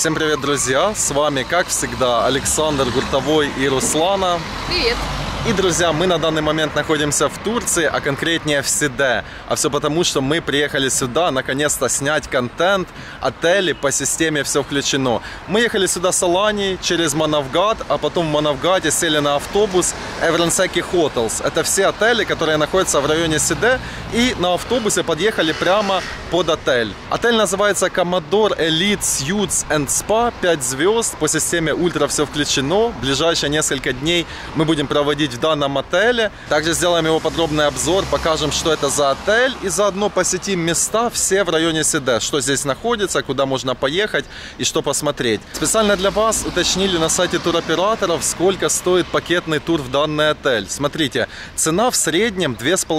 Всем привет, друзья! С вами, как всегда, Александр Гуртовой и Руслана. Привет! И, друзья, мы на данный момент находимся в Турции, а конкретнее в Сиде. А все потому, что мы приехали сюда, наконец-то, снять контент, отели по системе «Все включено». Мы ехали сюда с Алании через Манавгат, а потом в Манавгате сели на автобус Evrenseky Hotels. Это все отели, которые находятся в районе Сиде, и на автобусе подъехали прямо под отель. Отель называется Commodore Elite Suites and Spa, 5 звезд, по системе «Ультра все включено». Ближайшие несколько дней мы будем проводить в данном отеле. Также сделаем его подробный обзор, покажем, что это за отель, и заодно посетим места все в районе Сиде, что здесь находится, куда можно поехать и что посмотреть. Специально для вас уточнили на сайте туроператоров, сколько стоит пакетный тур в данный отель. Смотрите, цена в среднем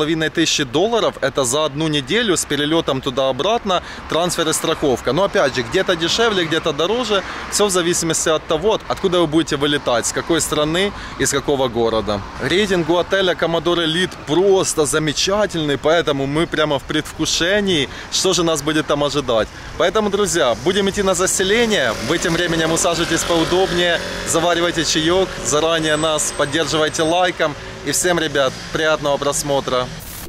$2500, это за одну неделю с перелетом туда-обратно, трансфер и страховка. Но опять же, где-то дешевле, где-то дороже, все в зависимости от того, откуда вы будете вылетать, с какой страны и с какого города. Рейтинг у отеля Commodore Elite просто замечательный, поэтому мы прямо в предвкушении, что же нас будет там ожидать. Поэтому, друзья, будем идти на заселение. Вы тем временем усаживайтесь поудобнее, заваривайте чаек, заранее нас поддерживайте лайком. И всем, ребят, приятного просмотра.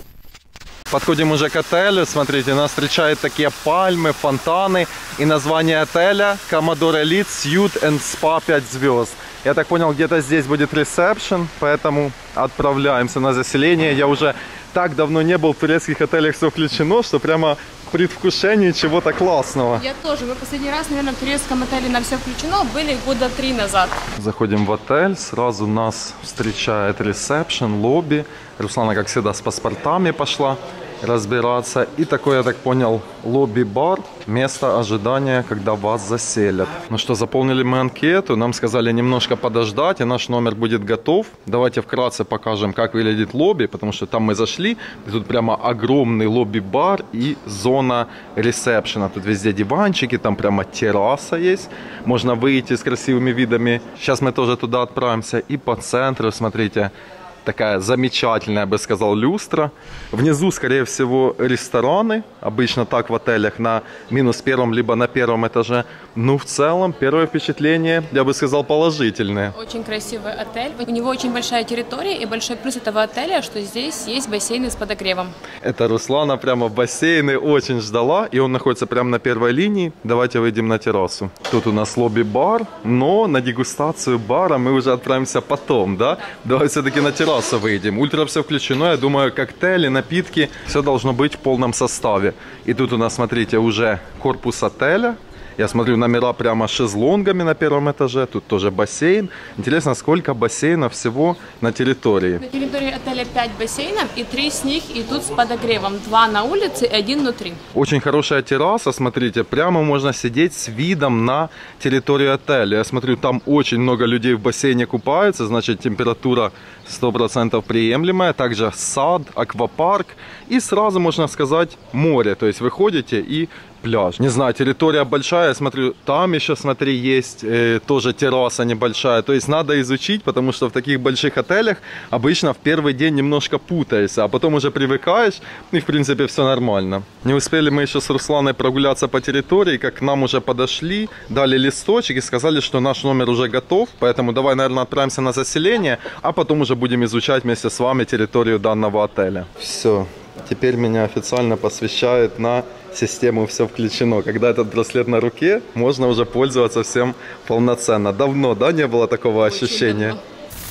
Подходим уже к отелю. Смотрите, нас встречают такие пальмы, фонтаны. И название отеля Commodore Elite Suite and Spa 5 звезд. Я так понял, где-то здесь будет ресепшн, поэтому отправляемся на заселение. Я уже так давно не был в турецких отелях, все включено, что прямо в предвкушении чего-то классного. Я тоже. Мы последний раз, наверное, в турецком отеле на все включено были года 3 назад. Заходим в отель, сразу нас встречает ресепшн, лобби. Руслана, как всегда, с паспортами пошла разбираться. И такой, я так понял, лобби-бар, место ожидания, когда вас заселят. Ну что, заполнили мы анкету, нам сказали немножко подождать, и наш номер будет готов. Давайте вкратце покажем, как выглядит лобби, потому что там мы зашли, и тут прямо огромный лобби-бар и зона ресепшена. Тут везде диванчики, там прямо терраса есть, можно выйти с красивыми видами. Сейчас мы тоже туда отправимся. И по центру, смотрите, такая замечательная, я бы сказал, люстра. Внизу, скорее всего, рестораны. Обычно так в отелях на -1 либо на 1 этаже. Ну, в целом, первое впечатление, я бы сказал, положительное. Очень красивый отель. У него очень большая территория, и большой плюс этого отеля, что здесь есть бассейны с подогревом. Это Руслана прямо в бассейны очень ждала, и он находится прямо на первой линии. Давайте выйдем на террасу. Тут у нас лобби-бар, но на дегустацию бара мы уже отправимся потом, да? Давай все-таки на террасу выйдем. Ультра все включено, я думаю, коктейли, напитки, все должно быть в полном составе. И тут у нас, смотрите, уже корпус отеля. Я смотрю, номера прямо с шезлонгами на 1 этаже. Тут тоже бассейн. Интересно, сколько бассейнов всего на территории? На территории отеля 5 бассейнов, и 3 с них идут с подогревом. 2 на улице и 1 внутри. Очень хорошая терраса, смотрите. Прямо можно сидеть с видом на территорию отеля. Я смотрю, там очень много людей в бассейне купаются. Значит, температура 100% приемлемая. Также сад, аквапарк. И сразу, можно сказать, море. То есть вы ходите и пляж. Не знаю, территория большая, я смотрю, там еще, смотри, есть тоже терраса небольшая. То есть надо изучить, потому что в таких больших отелях обычно в первый день немножко путаешься, а потом уже привыкаешь, и в принципе все нормально. Не успели мы еще с Русланой прогуляться по территории, как к нам уже подошли, дали листочек и сказали, что наш номер уже готов, поэтому давай, наверное, отправимся на заселение, а потом уже будем изучать вместе с вами территорию данного отеля. Все, теперь меня официально посвящают на систему «Все включено». Когда этот браслет на руке, можно уже пользоваться всем полноценно. Давно, да, не было такого ощущения? Давно.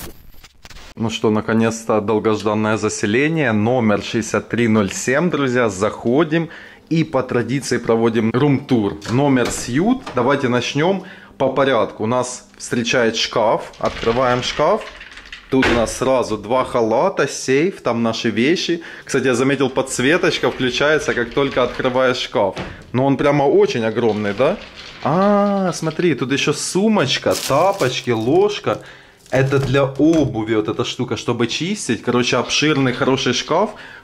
Ну что, наконец-то долгожданное заселение. Номер 6307, друзья. Заходим и по традиции проводим рум-тур. Номер сьют. Давайте начнем по порядку. У нас встречает шкаф. Открываем шкаф. Тут у нас сразу 2 халата, сейф, там наши вещи. Кстати, я заметил, подсветочка включается, как только открываешь шкаф. Но он прямо очень огромный, да? А, смотри, тут еще сумочка, тапочки, ложка. Это для обуви вот эта штука, чтобы чистить. Короче, обширный, хороший шкаф.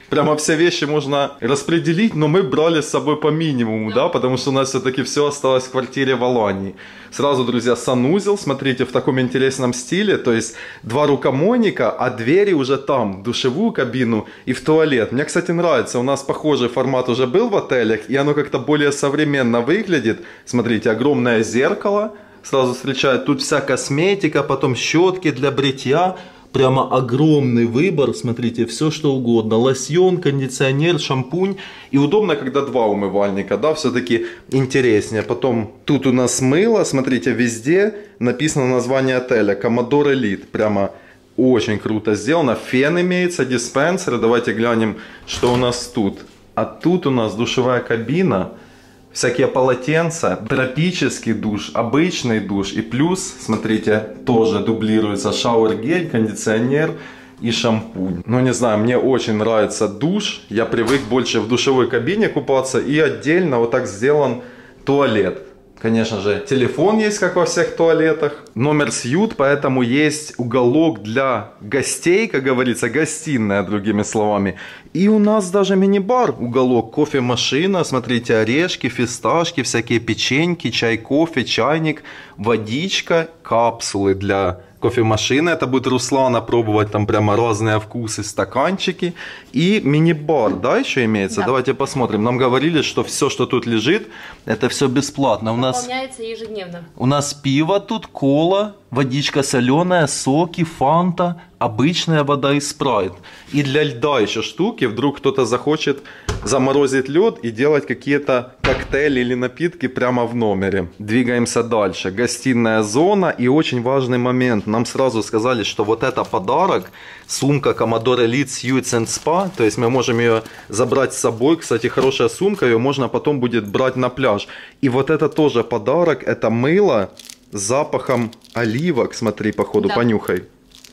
прямо все вещи можно распределить, но мы брали с собой по минимуму, да, потому что у нас все-таки все осталось в квартире в Алании. Сразу, друзья, санузел, смотрите, в таком интересном стиле, то есть 2 рукомойника, а двери уже там, в душевую кабину и в туалет. Мне, кстати, нравится, у нас похожий формат уже был в отелях, и оно как-то более современно выглядит. Смотрите, огромное зеркало сразу встречает, тут вся косметика, потом щетки для бритья. Прямо огромный выбор, смотрите, все что угодно. Лосьон, кондиционер, шампунь. И удобно, когда 2 умывальника, да, все-таки интереснее. Потом тут у нас мыло, смотрите, везде написано название отеля. Commodore Elite. Прямо очень круто сделано. Фен имеется, диспенсер. Давайте глянем, что у нас тут. А тут у нас душевая кабина. Всякие полотенца, тропический душ, обычный душ. И плюс, смотрите, тоже дублируется шауэр-гель, кондиционер и шампунь. Ну, не знаю, мне очень нравится душ. Я привык больше в душевой кабине купаться. И отдельно вот так сделан туалет. Конечно же, телефон есть, как во всех туалетах. Номер сьют, поэтому есть уголок для гостей, как говорится, гостиная, другими словами. И у нас даже мини-бар, уголок, кофемашина, смотрите, орешки, фисташки, всякие печеньки, чай, кофе, чайник, водичка, капсулы для кофемашины. Это будет Руслана пробовать, там прямо разные вкусы, стаканчики. И мини-бар, да, еще имеется? Да. Давайте посмотрим. Нам говорили, что все, что тут лежит, это все бесплатно. Выполняется ежедневно. У нас пиво тут, кола, водичка соленая, соки, фанта, обычная вода и спрайт. И для льда еще штуки. Вдруг кто-то захочет заморозить лед и делать какие-то коктейли или напитки прямо в номере. Двигаемся дальше. Гостиная зона. И очень важный момент. Нам сразу сказали, что вот это подарок. Сумка Commodore Elite Suites and Spa. То есть мы можем ее забрать с собой. Кстати, хорошая сумка. Ее можно потом будет брать на пляж. И вот это тоже подарок. Это мыло с запахом оливок. Смотри, походу, да. Понюхай.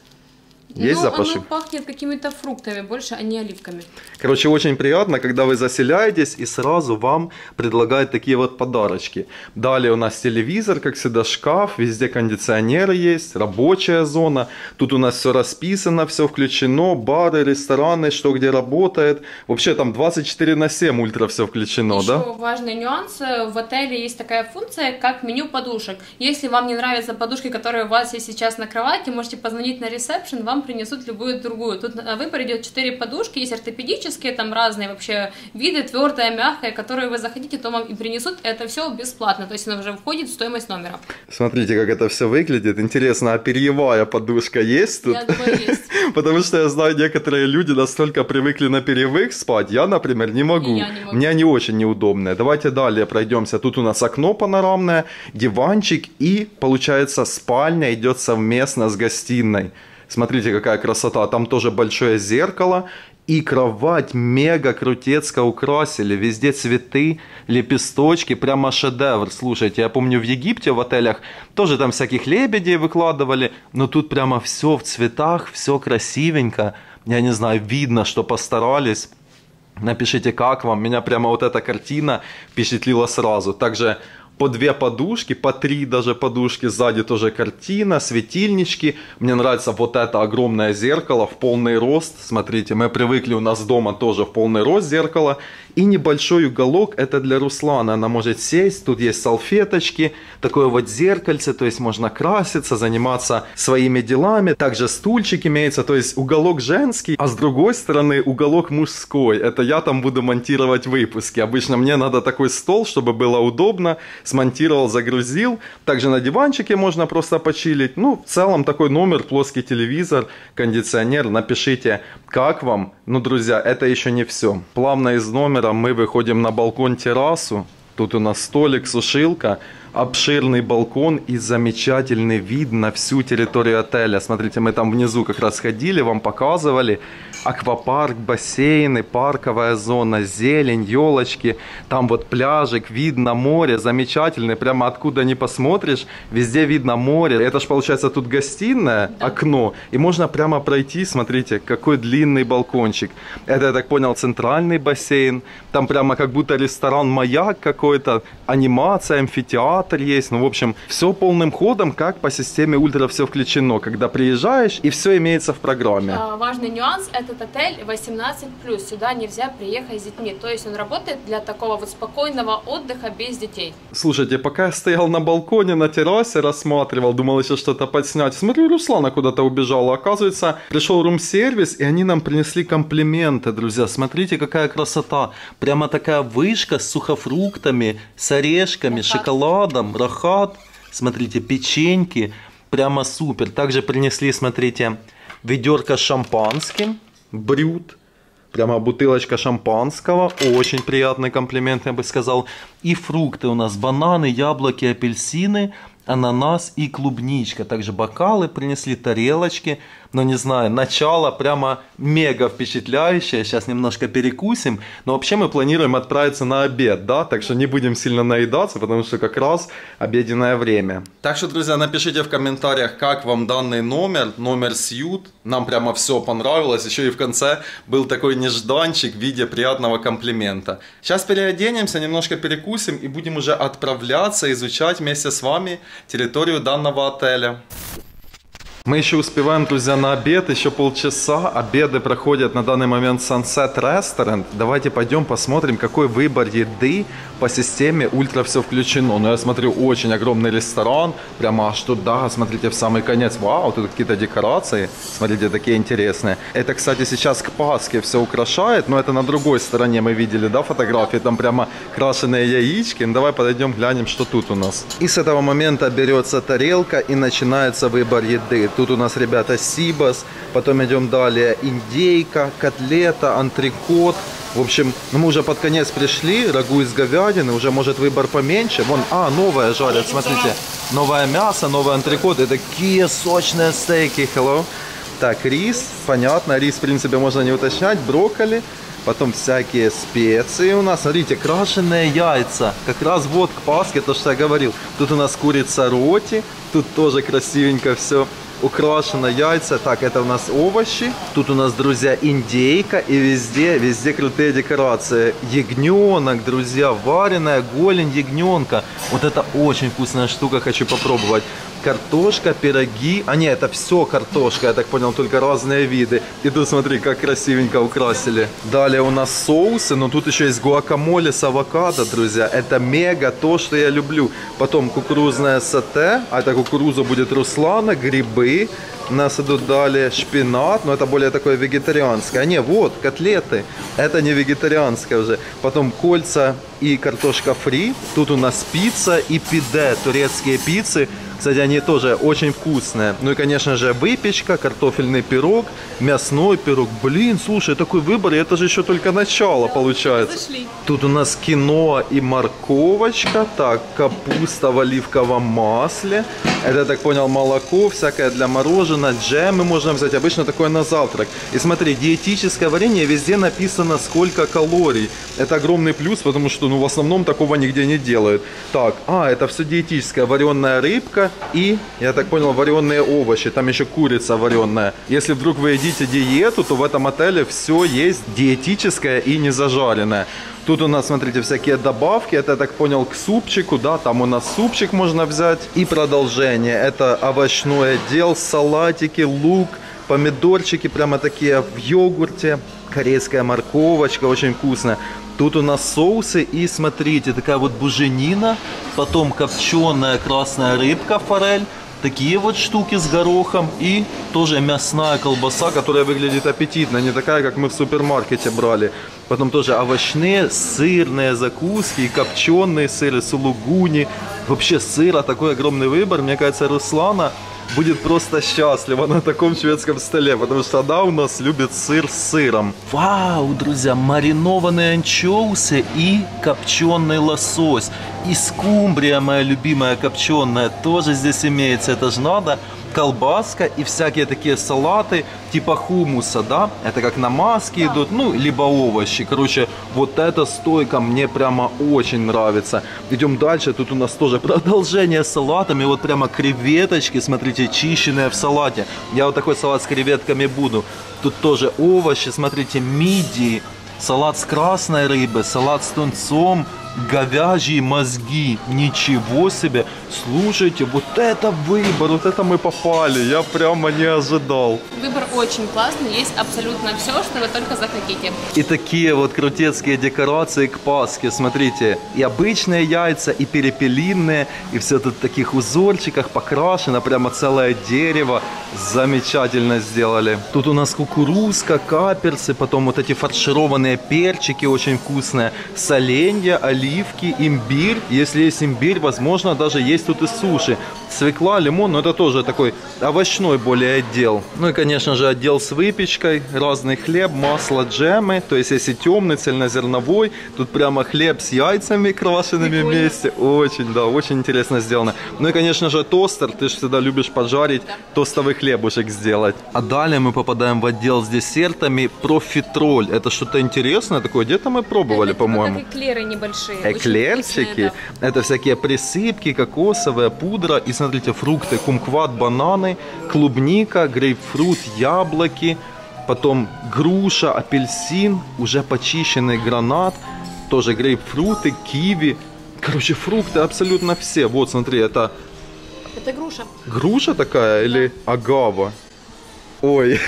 Есть запаши? Оно пахнет какими-то фруктами больше, а не оливками. Короче, очень приятно, когда вы заселяетесь и сразу вам предлагают такие вот подарочки. Далее у нас телевизор, как всегда, шкаф, везде кондиционеры есть, рабочая зона. Тут у нас все расписано, все включено, бары, рестораны, что где работает. Вообще там 24/7 ультра все включено, еще да? Еще важный нюанс, в отеле есть такая функция, как меню подушек. Если вам не нравятся подушки, которые у вас есть сейчас на кровати, можете позвонить на ресепшн, вам принесут любую другую. Тут на выбор идет 4 подушки, есть ортопедические, там разные вообще виды, твердая, мягкая, которые вы захотите, то вам и принесут. Это все бесплатно, то есть оно уже входит в стоимость номера. Смотрите, как это все выглядит. Интересно, а перьевая подушка есть тут? Я думаю, есть. Потому что я знаю, некоторые люди настолько привыкли на перьевых спать. Я, например, не могу. Я не могу. Мне они очень неудобные. Давайте далее пройдемся. Тут у нас окно панорамное, диванчик и, получается, спальня идет совместно с гостиной. Смотрите, какая красота. Там тоже большое зеркало. И кровать мега крутецко украсили. Везде цветы, лепесточки. Прямо шедевр. Слушайте, я помню в Египте в отелях тоже там всяких лебедей выкладывали. Но тут прямо все в цветах, все красивенько. Я не знаю, видно, что постарались. Напишите, как вам. Меня прямо вот эта картина впечатлила сразу. Также по 2 подушки, по 3 даже подушки, сзади тоже картина, светильнички. Мне нравится вот это огромное зеркало в полный рост. Смотрите, мы привыкли, у нас дома тоже в полный рост зеркало. И небольшой уголок, это для Руслана, она может сесть, тут есть салфеточки, такое вот зеркальце, то есть можно краситься, заниматься своими делами. Также стульчик имеется, то есть уголок женский, а с другой стороны уголок мужской. Это я там буду монтировать выпуски. Обычно мне надо такой стол, чтобы было удобно. Смонтировал, загрузил. Также на диванчике можно просто почилить. Ну, в целом такой номер, плоский телевизор, кондиционер. Напишите, как вам. Ну, друзья, это еще не все. Плавно из номера мы выходим на балкон-террасу. Тут у нас столик, сушилка, обширный балкон и замечательный вид на всю территорию отеля. Смотрите, мы там внизу как раз ходили, вам показывали. Аквапарк, бассейны, парковая зона, зелень, елочки. Там вот пляжик, вид на море замечательный. Прямо откуда ни посмотришь, везде видно море. Это ж получается тут гостиная, да. Окно. И можно прямо пройти, смотрите, какой длинный балкончик. Это, я так понял, центральный бассейн. Там прямо как будто ресторан-маяк какой-то. Анимация, амфитеатр. кинотеатр есть. Ну, в общем, все полным ходом, как по системе ультра все включено. Когда приезжаешь, и все имеется в программе. Важный нюанс, этот отель 18+, сюда нельзя приехать с детьми. То есть он работает для такого вот спокойного отдыха без детей. Слушайте, пока я стоял на балконе, на террасе, рассматривал, думал еще что-то подснять. Смотрю, Руслана куда-то убежала. Оказывается, пришел рум-сервис, и они нам принесли комплименты, друзья. Смотрите, какая красота. Прямо такая вышка с сухофруктами, с орешками, шоколадом, рахат. Смотрите, печеньки. Прямо супер. Также принесли, смотрите, ведерко с шампанским, брют. Прямо бутылочка шампанского. Очень приятный комплимент, я бы сказал. И фрукты у нас. Бананы, яблоки, апельсины, ананас и клубничка. Также бокалы принесли, тарелочки. Но не знаю, начало прямо мега впечатляющее. Сейчас немножко перекусим. Но вообще мы планируем отправиться на обед, да? Так что не будем сильно наедаться, потому что как раз обеденное время. Так что, друзья, напишите в комментариях, как вам данный номер Сьют. Нам прямо все понравилось. Еще и в конце был такой нежданчик в виде приятного комплимента. Сейчас переоденемся, немножко перекусим и будем уже отправляться, изучать вместе с вами территорию данного отеля. Мы еще успеваем, друзья, на обед, еще полчаса. Обеды проходят на данный момент Sunset Restaurant. Давайте пойдем посмотрим, какой выбор еды по системе ультра все включено. Но я смотрю, очень огромный ресторан, прямо аж туда, смотрите, в самый конец. Вау, тут какие-то декорации, смотрите, такие интересные. Это, кстати, сейчас к Пасхе все украшает, но это на другой стороне мы видели, да, фотографии, там прямо крашеные яички. Ну, давай подойдем, глянем, что тут у нас. И с этого момента берется тарелка и начинается выбор еды. Тут у нас, ребята, сибас, потом идем далее индейка, котлета, антрикот. В общем, мы уже под конец пришли, рагу из говядины, уже может выбор поменьше. Вон, новое жарят, смотрите, новое мясо, новый антрикот, и такие сочные стейки, hello. Так, рис, понятно, рис, в принципе, можно не уточнять, брокколи. Потом всякие специи у нас. Смотрите, крашеные яйца. Как раз вот к Пасхе, то, что я говорил. Тут у нас курица роти. Тут тоже красивенько все украшено, яйца. Так, это у нас овощи. Тут у нас, друзья, индейка. И везде крутые декорации. Ягненок, друзья, вареная голень ягненка. Вот это очень вкусная штука, хочу попробовать. Картошка, пироги. А нет, это все картошка, я так понял, только разные виды. И тут смотри, как красивенько украсили. Далее у нас соусы, но тут еще есть гуакамоле с авокадо, друзья. Это мега то, что я люблю. Потом кукурузное сате, а это кукуруза будет Руслана, грибы. У нас идут далее шпинат, но это более такое вегетарианское. А не, вот, котлеты. Это не вегетарианское уже. Потом кольца и картошка фри. Тут у нас пицца и пиде, турецкие пиццы. Кстати, они тоже очень вкусные. Ну и, конечно же, выпечка, картофельный пирог, мясной пирог. Блин, слушай, такой выбор, и это же еще только начало, да, получается. Тут у нас киноа и морковочка. Так, капуста в оливковом масле. Это, я так понял, молоко, всякое для мороженого, джемы можно взять. Обычно такое на завтрак. И смотри, диетическое варенье, везде написано, сколько калорий. Это огромный плюс, потому что, ну, в основном такого нигде не делают. Так, это все диетическое. Вареная рыбка и, я так понял, вареные овощи. Там еще курица вареная. Если вдруг вы едите диету, то в этом отеле все есть диетическое и не зажаренное. Тут у нас, смотрите, всякие добавки. Это, я так понял, к супчику, да, там у нас супчик можно взять. И продолжение. Это овощной отдел, салатики, лук, помидорчики прямо такие в йогурте. Корейская морковочка, очень вкусная. Тут у нас соусы и, смотрите, такая вот буженина. Потом копченая красная рыбка, форель. Такие вот штуки с горохом. И тоже мясная колбаса, которая выглядит аппетитно. Не такая, как мы в супермаркете брали. Потом тоже овощные, сырные закуски. И копченые сыры, сулугуни. Вообще сыра, такой огромный выбор. Мне кажется, Руслана будет просто счастлива на таком шведском столе, потому что она у нас любит сыр с сыром. Вау, друзья, маринованные анчоусы и копченый лосось. И скумбрия, моя любимая копченая, тоже здесь имеется, это же надо. Колбаска и всякие такие салаты типа хумуса, да, это как намазки идут, ну, либо овощи. Короче, вот эта стойка мне прямо очень нравится. Идем дальше, тут у нас тоже продолжение с салатами, вот прямо креветочки, смотрите, чищенные в салате. Я вот такой салат с креветками буду. Тут тоже овощи, смотрите, мидии, салат с красной рыбой, салат с тунцом, говяжьи мозги. Ничего себе. Слушайте, вот это выбор, вот это мы попали. Я прямо не ожидал. Выбор очень классный, есть абсолютно все, что вы только захотите. И такие вот крутецкие декорации к Пасхе, смотрите. И обычные яйца, и перепелиные, и все тут в таких узорчиках покрашено, прямо целое дерево. Замечательно сделали. Тут у нас кукурузка, каперсы, потом вот эти фаршированные перчики очень вкусные, соленья, оливки, имбирь. Если есть имбирь, возможно, даже есть тут и суши. Свекла, лимон, но это тоже такой овощной более отдел. Ну и, конечно же, отдел с выпечкой, разный хлеб, масло, джемы. То есть, если темный, цельнозерновой, тут прямо хлеб с яйцами крашенными вместе. Очень, да, очень интересно сделано. Ну и, конечно же, тостер. Ты же всегда любишь пожарить, тостовый хлебушек сделать. А далее мы попадаем в отдел с десертами. Профитроль. Это что-то интересное такое. Где-то мы пробовали, по-моему. Это эклеры небольшие. Эклерчики. Да. Это всякие присыпки, кокосовая пудра. И смотрите, фрукты. Кумкват, бананы, клубника, грейпфрут, яблоки. Потом груша, апельсин, уже почищенный гранат. Тоже грейпфруты, киви. Короче, фрукты абсолютно все. Вот, смотри, это... Это груша. Груша такая или агава? Ой,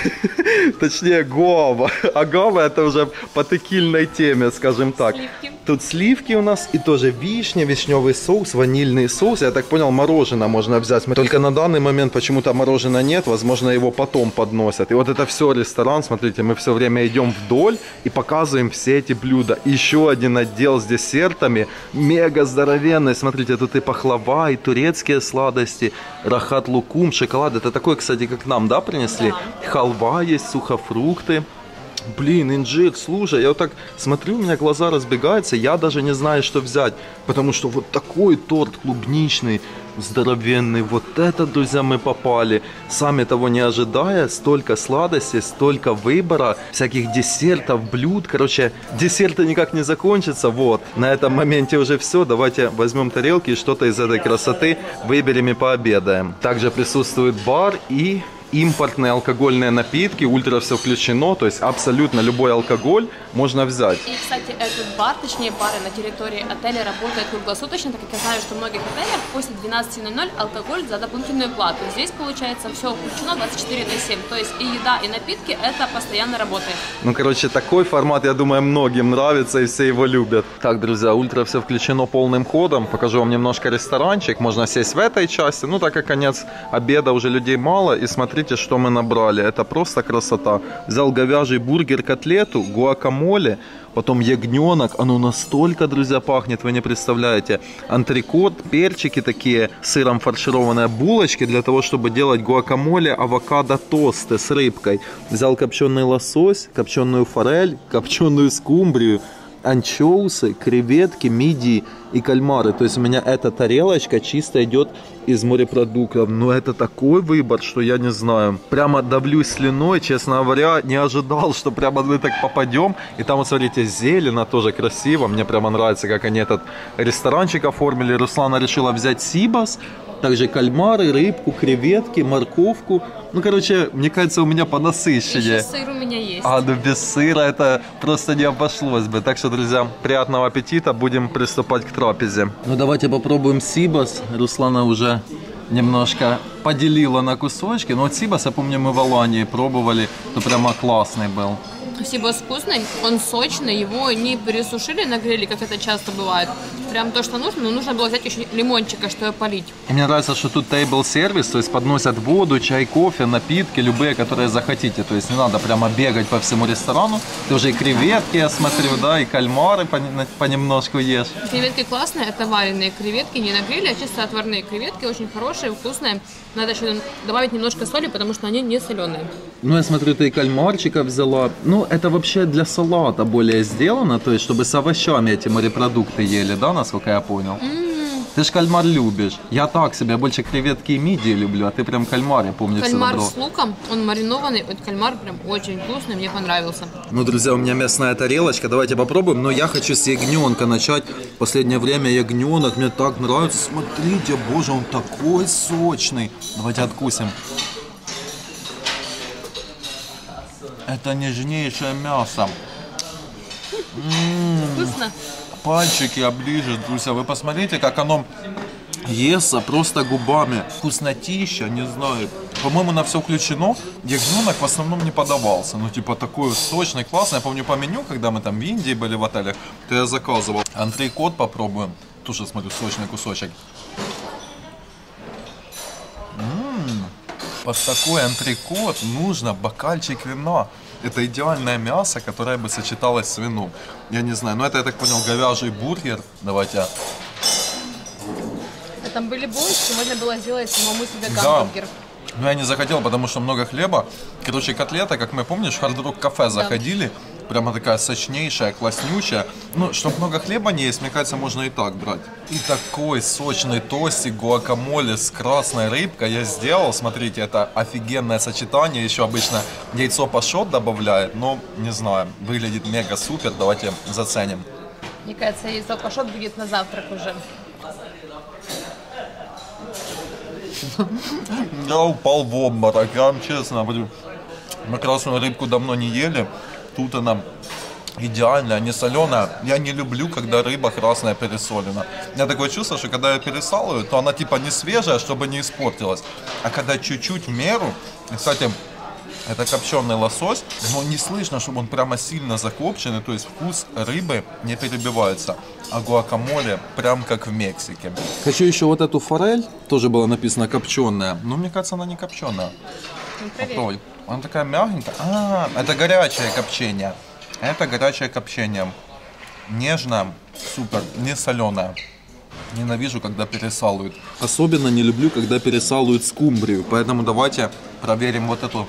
точнее гуава. Агава это уже по текильной теме, скажем так. Сливки. Тут сливки у нас и тоже вишня, вишневый соус, ванильный соус. Я так понял, мороженое можно взять. Только на данный момент почему-то мороженого нет. Возможно, его потом подносят. И вот это все ресторан. Смотрите, мы все время идем вдоль и показываем все эти блюда. Еще один отдел с десертами. Мега здоровенный. Смотрите, тут и пахлава, и турецкие сладости. Рахат лукум, шоколад. Это такой, кстати, как нам, да, принесли? Да. Халва есть, сухофрукты. Блин, инжир, слушай, я вот так смотрю, у меня глаза разбегаются, я даже не знаю, что взять, потому что вот такой торт клубничный, здоровенный, вот это, друзья, мы попали, сами того не ожидая, столько сладостей, столько выбора, всяких десертов, блюд, короче, десерты никак не закончатся, вот, на этом моменте уже все, давайте возьмем тарелки и что-то из этой красоты выберем и пообедаем. Также присутствует бар и... импортные алкогольные напитки, ультра все включено, то есть абсолютно любой алкоголь можно взять. И, кстати, этот бар, точнее бары на территории отеля работают круглосуточно, так как я знаю, что в многих отелях после 12:00 алкоголь за дополнительную плату. Здесь, получается, все включено 24/7, то есть и еда, и напитки, это постоянно работает. Ну, короче, такой формат, я думаю, многим нравится и все его любят. Так, друзья, ультра все включено полным ходом, покажу вам немножко ресторанчик, можно сесть в этой части, ну, так как конец обеда, уже людей мало, и смотрите, что мы набрали. Это просто красота. Взял говяжий бургер, котлету, гуакамоле, потом ягненок. Оно настолько, друзья, пахнет, вы не представляете. Антрикот, перчики такие, сыром фаршированные булочки для того, чтобы делать гуакамоле, авокадо, тосты с рыбкой. Взял копченый лосось, копченую форель, копченую скумбрию, анчоусы, креветки, мидии и кальмары. То есть у меня эта тарелочка чисто идет из морепродуктов. Но это такой выбор, что я не знаю. Прямо давлюсь слюной, честно говоря, не ожидал, что прямо мы так попадем. И там, вот смотрите, зелено, тоже красиво. Мне прямо нравится, как они этот ресторанчик оформили. Руслана решила взять сибас. Также кальмары, рыбку, креветки, морковку. Ну, короче, мне кажется, у меня по насыщеннее. Еще сыр у меня есть. А, ну без сыра это просто не обошлось бы. Так что, друзья, приятного аппетита. Будем приступать к трапезе. Ну, давайте попробуем сибас. Руслана уже немножко поделила на кусочки. Но вот сибас, я помню, мы в Алании пробовали. То прямо классный был. Сибас вкусный, он сочный, его не пересушили на гриле, как это часто бывает. Прям то, что нужно, но нужно было взять еще лимончика, чтобы полить. И мне нравится, что тут тейбл-сервис, то есть подносят воду, чай, кофе, напитки, любые, которые захотите. То есть не надо прямо бегать по всему ресторану. Ты уже и креветки, я смотрю, да, и кальмары понемножку ешь. Креветки классные, это вареные креветки, не на гриле, а чисто отварные креветки, очень хорошие, вкусные. Надо еще добавить немножко соли, потому что они не соленые. Ну, я смотрю, ты и кальмарчика взяла. Ну, это вообще для салата более сделано, то есть, чтобы с овощами эти морепродукты ели, да, насколько я понял? Ты ж кальмар любишь. Я так себе, я больше креветки и мидии люблю, а ты прям кальмар, я помню, кальмар с луком, он маринованный, вот кальмар прям очень вкусный, мне понравился. Ну, друзья, у меня мясная тарелочка, давайте попробуем, но я хочу с ягненка начать. В последнее время ягненок мне так нравится, смотрите, боже, он такой сочный. Давайте откусим. Это нежнейшее мясо. Вкусно? пальчики оближешь, друзья. Вы посмотрите, как оно естся просто губами. Вкуснотища, не знаю. По-моему, на все включено. Ягненок в основном не подавался. Ну, типа, такой сочный, классный. Я помню по меню, когда мы там в Индии были в отелях, то я заказывал. Антрекот попробуем. Тоже, смотрю, сочный кусочек. Под такой антрекот нужно бокальчик вина. Это идеальное мясо, которое бы сочеталось с вином. Я не знаю, но это, я так понял, говяжий бургер. Давайте. Там были булочки, можно было сделать самому себе гамбургер. Да. Но я не захотел, потому что много хлеба. Короче, котлета, как мы, помнишь, в Hard Rock кафе заходили. Прямо такая сочнейшая, класснючая. Ну, чтобы много хлеба не есть, мне кажется, можно и так брать. И такой сочный тостик гуакамоле с красной рыбкой я сделал. Смотрите, это офигенное сочетание. Еще обычно яйцо пашот добавляет, но не знаю, выглядит мега супер. Давайте заценим. Мне кажется, яйцо пашот будет на завтрак уже. Я упал в обморок, я вам честно говорю. Мы красную рыбку давно не ели. Тут она идеальная, не соленая. Я не люблю, когда рыба красная пересолена. У меня такое чувство, что когда я пересалываю, то она типа не свежая, чтобы не испортилась. А когда чуть-чуть в меру, и, кстати, это копченый лосось, но не слышно, чтобы он прямо сильно закопченный, то есть вкус рыбы не перебивается. А гуакамоле прям как в Мексике. Хочу еще вот эту форель, тоже было написано копченая, но мне кажется, она не копченая. Попробуй. Она такая мягенькая. А, это горячее копчение. Это горячее копчение. Нежное, супер, не соленое. Ненавижу, когда пересалывают. Особенно не люблю, когда пересалывают скумбрию. Поэтому давайте проверим вот эту.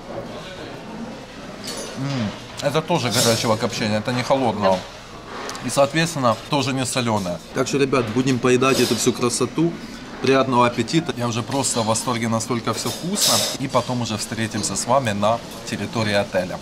Это тоже горячего копчения, это не холодного. И, соответственно, тоже не соленое. Так что, ребят, будем поедать эту всю красоту. Приятного аппетита. Я уже просто в восторге, настолько все вкусно. И потом уже встретимся с вами на территории отеля.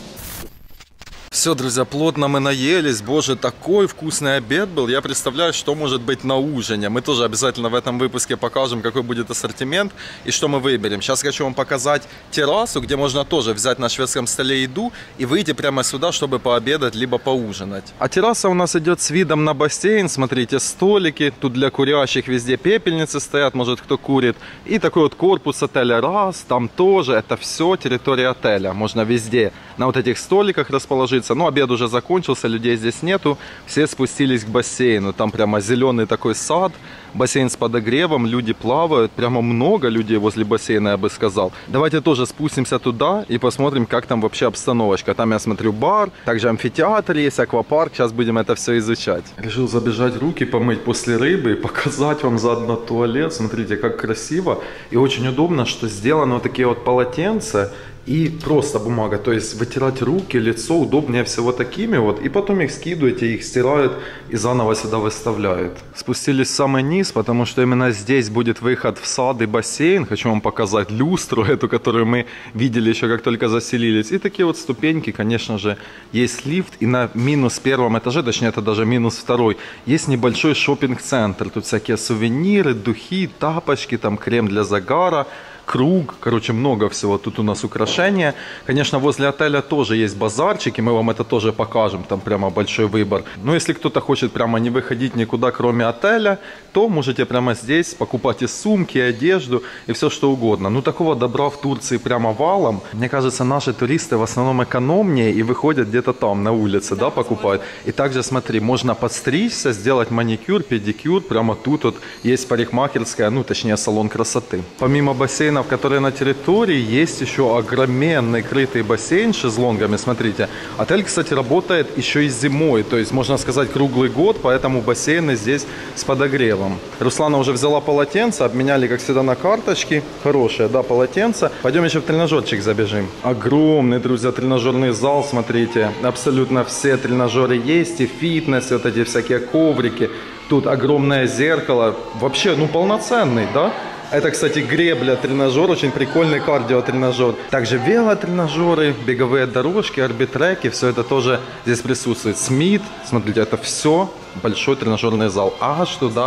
Все, друзья, плотно мы наелись. Боже, такой вкусный обед был. Я представляю, что может быть на ужине. Мы тоже обязательно в этом выпуске покажем, какой будет ассортимент и что мы выберем. Сейчас хочу вам показать террасу, где можно тоже взять на шведском столе еду и выйти прямо сюда, чтобы пообедать, либо поужинать. А терраса у нас идет с видом на бассейн. Смотрите, столики. Тут для курящих везде пепельницы стоят, может кто курит. И такой вот корпус отеля раз. Там тоже. Это все территория отеля. Можно везде на вот этих столиках расположиться. Но обед уже закончился, людей здесь нету. Все спустились к бассейну. Там прямо зеленый такой сад. Бассейн с подогревом, люди плавают. Прямо много людей возле бассейна, я бы сказал. Давайте тоже спустимся туда и посмотрим, как там вообще обстановочка. Там я смотрю бар, также амфитеатр есть, аквапарк. Сейчас будем это все изучать. Решил забежать руки помыть после рыбы и показать вам заодно туалет. Смотрите, как красиво и очень удобно, что сделаны вот такие вот полотенца. И просто бумага, то есть вытирать руки, лицо удобнее всего такими вот. И потом их скидываете, их стирают и заново сюда выставляют. Спустились в самый низ, потому что именно здесь будет выход в сад и бассейн. Хочу вам показать люстру эту, которую мы видели еще как только заселились. И такие вот ступеньки, конечно же, есть лифт. И на минус первом этаже, точнее это даже минус второй, есть небольшой шопинг-центр. Тут всякие сувениры, духи, тапочки, там крем для загара. Круг, короче, много всего. Тут у нас украшения. Конечно, возле отеля тоже есть базарчики, мы вам это тоже покажем, там прямо большой выбор. Но если кто-то хочет прямо не выходить никуда, кроме отеля, то можете прямо здесь покупать и сумки, и одежду, и все что угодно. Ну, такого добра в Турции прямо валом. Мне кажется, наши туристы в основном экономнее и выходят где-то там, на улице, да, покупают. И также, смотри, можно подстричься, сделать маникюр, педикюр. Прямо тут вот есть парикмахерская, ну, точнее, салон красоты. Помимо бассейна, которые на территории, есть еще огроменный крытый бассейн с шезлонгами. Смотрите, отель, кстати, работает еще и зимой, то есть, можно сказать, круглый год, поэтому бассейны здесь с подогревом. Руслана уже взяла полотенце, обменяли, как всегда, на карточки. Хорошее, да, полотенце. Пойдем еще в тренажерчик забежим. Огромный, друзья, тренажерный зал, смотрите. Абсолютно все тренажеры есть, и фитнес, и вот эти всякие коврики. Тут огромное зеркало. Вообще, ну, полноценный, да? Это, кстати, гребля, тренажер, очень прикольный кардиотренажер. Также велотренажеры, беговые дорожки, арбитреки, все это тоже здесь присутствует. Смит, смотрите, это все большой тренажерный зал. Аж туда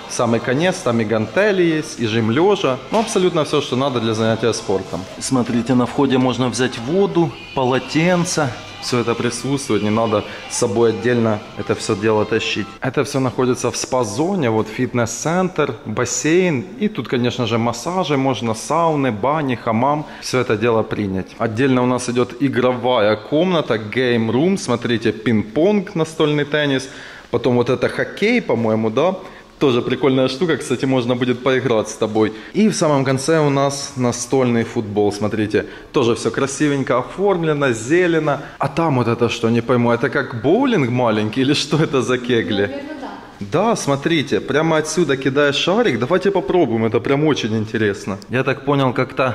самый конец, там и гантели есть, и жим лежа. Ну, абсолютно все, что надо для занятия спортом. Смотрите, на входе можно взять воду, полотенце. Все это присутствует, не надо с собой отдельно это все дело тащить. Это все находится в спа-зоне, вот фитнес-центр, бассейн. И тут, конечно же, массажи можно, сауны, бани, хамам. Все это дело принять. Отдельно у нас идет игровая комната, game room. Смотрите, пинг-понг, настольный теннис. Потом вот это хоккей, по-моему, да? Тоже прикольная штука, кстати, можно будет поиграть с тобой. И в самом конце у нас настольный футбол, смотрите. Тоже все красивенько оформлено, зелено. А там вот это что, не пойму, это как боулинг маленький или что это за кегли? Наверное, да. Да, смотрите, прямо отсюда кидаешь шарик. Давайте попробуем, это прям очень интересно. Я так понял, как-то...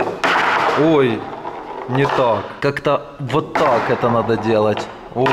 Ой, не так. Как-то вот так это надо делать. Ой.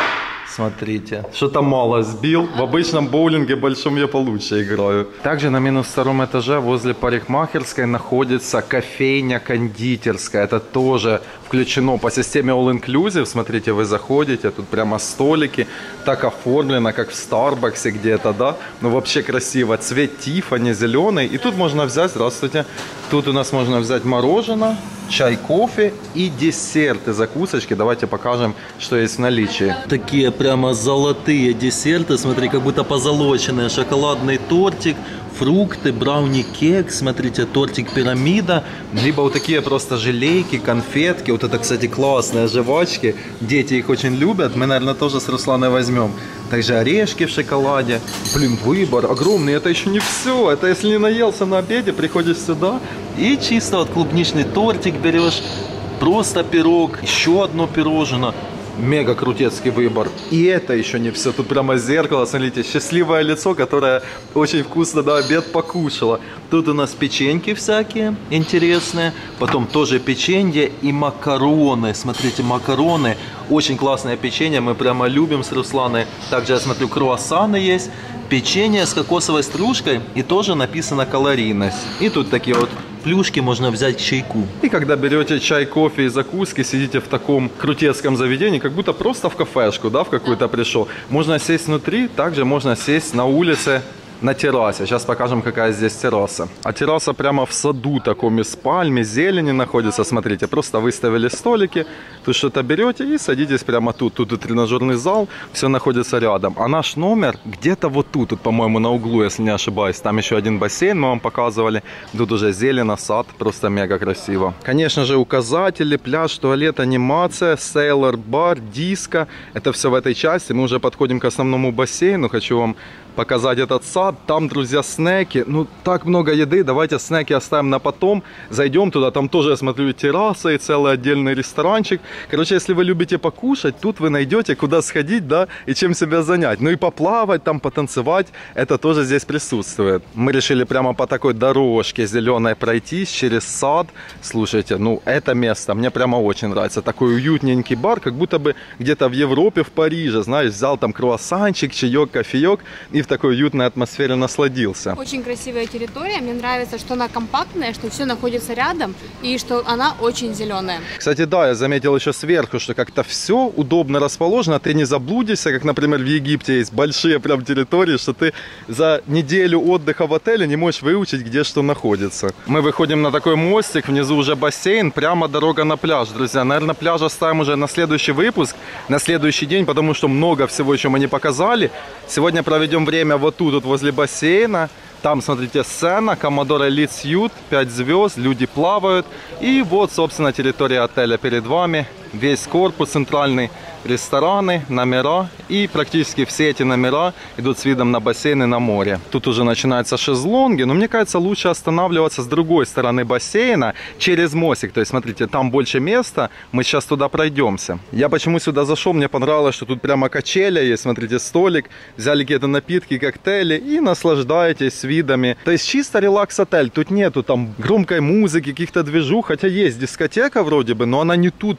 Смотрите, что-то мало сбил. В обычном боулинге большом я получше играю. Также на минус втором этаже возле парикмахерской находится кофейня-кондитерская. Это тоже включено по системе All Inclusive. Смотрите, вы заходите, тут прямо столики. Так оформлено, как в Старбаксе где-то, да? Ну вообще красиво. Цвет Тиффани зеленый. И тут можно взять, здравствуйте, тут у нас можно взять мороженое, чай, кофе и десерты, закусочки. Давайте покажем, что есть в наличии. Такие прямо золотые десерты, смотри, как будто позолоченные. Шоколадный тортик, фрукты, брауни-кекс, смотрите, тортик-пирамида. Либо вот такие просто желейки, конфетки. Вот это, кстати, классные жвачки. Дети их очень любят. Мы, наверное, тоже с Русланой возьмем. Также орешки в шоколаде. Блин, выбор огромный. Это еще не все. Это если не наелся на обеде, приходишь сюда и чисто вот клубничный тортик берешь. Просто пирог, еще одно пирожное. Мега крутецкий выбор. И это еще не все. Тут прямо зеркало, смотрите, счастливое лицо, которое очень вкусно на обед покушало. Тут у нас печеньки всякие интересные. Потом тоже печенье и макароны. Смотрите, макароны. Очень классное печенье. Мы прямо любим с Русланой. Также я смотрю, круассаны есть. Печенье с кокосовой стружкой. И тоже написано калорийность. И тут такие вот плюшки можно взять к чайку. И когда берете чай, кофе и закуски, сидите в таком крутецком заведении, как будто просто в кафешку, да, в какую-то пришел. Можно сесть внутри, также можно сесть на улице, на террасе. Сейчас покажем, какая здесь терраса. А терраса прямо в саду таком, из пальмы, зелени находится. Смотрите, просто выставили столики, тут что-то берете и садитесь прямо тут. Тут и тренажерный зал, все находится рядом. А наш номер где-то вот тут, по-моему, на углу, если не ошибаюсь. Там еще один бассейн мы вам показывали. Тут уже зелено, сад, просто мега красиво. Конечно же, указатели, пляж, туалет, анимация, сейлор, бар, диско. Это все в этой части. Мы уже подходим к основному бассейну. Хочу вам показать этот сад. Там, друзья, снеки. Ну, так много еды. Давайте снеки оставим на потом. Зайдем туда. Там тоже, я смотрю, терраса и целый отдельный ресторанчик. Короче, если вы любите покушать, тут вы найдете, куда сходить, да, и чем себя занять. Ну и поплавать, там потанцевать. Это тоже здесь присутствует. Мы решили прямо по такой дорожке зеленой пройтись через сад. Слушайте, ну, это место мне прямо очень нравится. Такой уютненький бар, как будто бы где-то в Европе, в Париже. Знаешь, взял там круассанчик, чаек, кофеек и в такой уютной атмосфере насладился. Очень красивая территория. Мне нравится, что она компактная, что все находится рядом и что она очень зеленая. Кстати, да, я заметил еще сверху, что как-то все удобно расположено. Ты не заблудишься, как, например, в Египте есть большие прям территории, что ты за неделю отдыха в отеле не можешь выучить, где что находится. Мы выходим на такой мостик, внизу уже бассейн, прямо дорога на пляж, друзья. Наверное, пляж оставим уже на следующий выпуск, на следующий день, потому что много всего еще мы не показали. Сегодня проведем время вот тут, вот возле бассейна. Там, смотрите, сцена, Commodore Elite Suite, 5 звезд, люди плавают. И вот, собственно, территория отеля перед вами. Весь корпус центральный, рестораны, номера. И практически все эти номера идут с видом на бассейн и на море. Тут уже начинаются шезлонги, но мне кажется, лучше останавливаться с другой стороны бассейна, через мостик. То есть, смотрите, там больше места, мы сейчас туда пройдемся. Я почему сюда зашел, мне понравилось, что тут прямо качеля есть, смотрите, столик. Взяли какие-то напитки, коктейли и наслаждаетесь видами. То есть, чисто релакс-отель. Тут нету там громкой музыки, каких-то движух, хотя есть дискотека вроде бы, но она не тут прямо у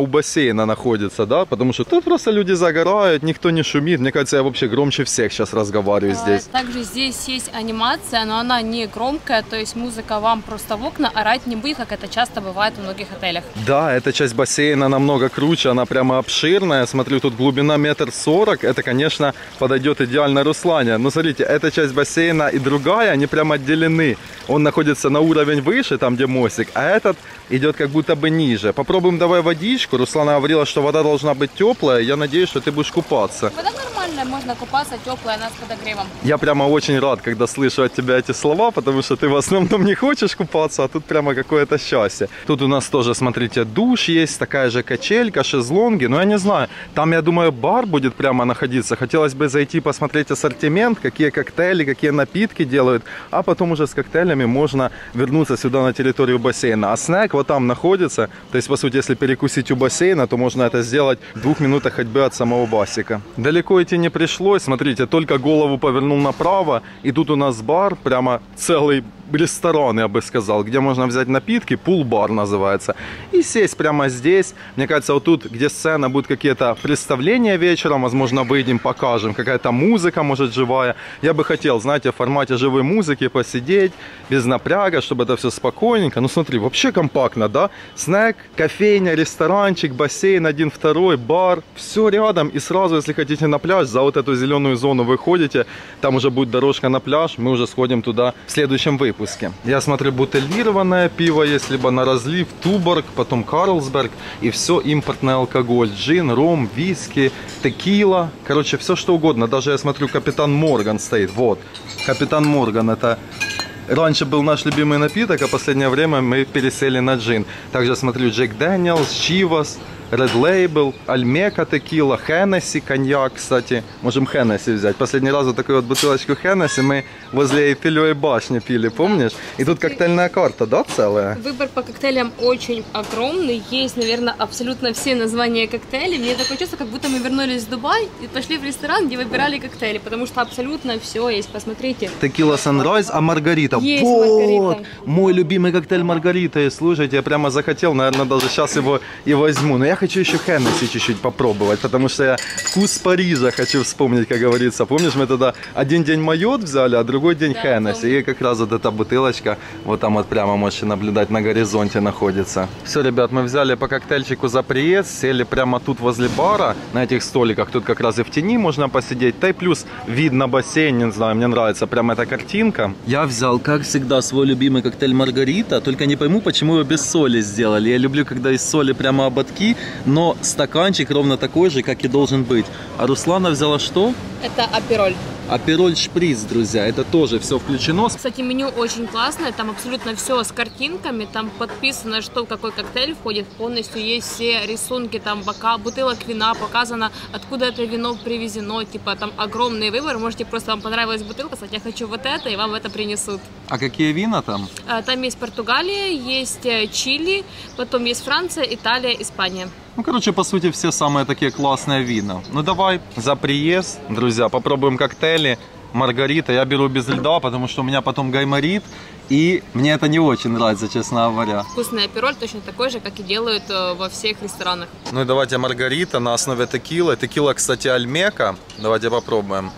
бассейна находится, да, потому что тут просто люди загорают, никто не шумит. Мне кажется, я вообще громче всех сейчас разговариваю здесь. Также здесь есть анимация, но она не громкая, то есть музыка вам просто в окна орать не будет, как это часто бывает в многих отелях. Да, эта часть бассейна намного круче, она прямо обширная. Смотрю, тут глубина 1,40 м. Это, конечно, подойдет идеально Руслане. Но смотрите, эта часть бассейна и другая, они прямо отделены. Он находится на уровень выше, там где мостик, а этот идет как будто бы ниже. Попробуем давай водичку. Руслана говорила, что вода должна быть теплая. Я надеюсь, что ты будешь купаться. Вода нормальная, можно купаться, теплая, она с подогревом. Я прямо очень рад, когда слышу от тебя эти слова, потому что ты в основном не хочешь купаться, а тут прямо какое-то счастье. Тут у нас тоже, смотрите, душ есть, такая же качелька, шезлонги. Но я не знаю, там, я думаю, бар будет прямо находиться. Хотелось бы зайти посмотреть ассортимент, какие коктейли, какие напитки делают, а потом уже с коктейлями можно вернуться сюда на территорию бассейна. А снэк вот там находится, то есть, по сути, если перекусить у бассейна, то можно это сделать в 2 минутах ходьбы от самого басика. Далеко идти не пришлось, смотрите, только голову повернул направо, и тут у нас бар, прямо целый ресторан, я бы сказал, где можно взять напитки, пул-бар называется, и сесть прямо здесь. Мне кажется, вот тут, где сцена, будут какие-то представления вечером, возможно, выйдем, покажем, какая-то музыка, может, живая. Я бы хотел, знаете, в формате живой музыки посидеть, без напряга, чтобы это все спокойненько. Ну, смотри, вообще компактно, да? Снэк, кофейня, ресторанчик, бассейн, 1-2, бар, все рядом, и сразу, если хотите на пляж, за вот эту зеленую зону выходите, там уже будет дорожка на пляж, мы уже сходим туда в следующем выпуске. Я смотрю, бутылированное пиво есть, либо на разлив, Туборг, потом Карлсберг, и все импортный алкоголь, джин, ром, виски, текила, короче, все что угодно. Даже я смотрю, Капитан Морган стоит, вот, Капитан Морган, это раньше был наш любимый напиток, а в последнее время мы пересели на джин. Также смотрю, Джек Дэниелс, Чивас, Red Label, Альмека текила, Хеннесси, коньяк, кстати. Можем Хеннесси взять. Последний раз вот такую вот бутылочку Хеннесси мы возле Эйфелевой башни пили, помнишь? И тут коктейльная карта, да, целая? Выбор по коктейлям очень огромный. Есть, наверное, абсолютно все названия коктейлей. Мне такое чувство, как будто мы вернулись в Дубай и пошли в ресторан, где выбирали коктейли, потому что абсолютно все есть. Посмотрите. Текила Sunrise, а Маргарита? Есть вот! Маргарита. Мой любимый коктейль Маргарита. И слушайте, я прямо захотел, наверное, даже сейчас его и возьму. Но я хочу еще Хеннесси чуть-чуть попробовать, потому что я вкус Парижа хочу вспомнить, как говорится. Помнишь, мы тогда один день майот взяли, а другой день Хеннесси. И как раз вот эта бутылочка, вот там вот прямо можете наблюдать, на горизонте находится. Все, ребят, мы взяли по коктейльчику за приезд, сели прямо тут возле бара, на этих столиках. Тут как раз и в тени можно посидеть. Да и плюс вид на бассейн, не знаю, мне нравится прямо эта картинка. Я взял, как всегда, свой любимый коктейль Маргарита, только не пойму, почему его без соли сделали. Я люблю, когда из соли прямо ободки, но стаканчик ровно такой же, как и должен быть. А Руслана взяла что? Это апероль. Апероль шприц, друзья, это тоже все включено. Кстати, меню очень классное, там абсолютно все с картинками, там подписано, что в какой коктейль входит, полностью есть все рисунки, там бутылок вина, показано, откуда это вино привезено, типа там огромный выбор, можете просто, вам понравилась бутылка, сказать, я хочу вот это, и вам это принесут. А какие вина там? Там есть Португалия, есть Чили, потом есть Франция, Италия, Испания. Ну, короче, по сути, все самые такие классные вина. Ну, давай за приезд, друзья, попробуем коктейли Маргарита. Я беру без льда, потому что у меня потом гайморит, и мне это не очень нравится, честно говоря. Вкусный апероль точно такой же, как и делают во всех ресторанах. Ну и давайте Маргарита на основе текилы. Текила, кстати, Альмека. Давайте попробуем.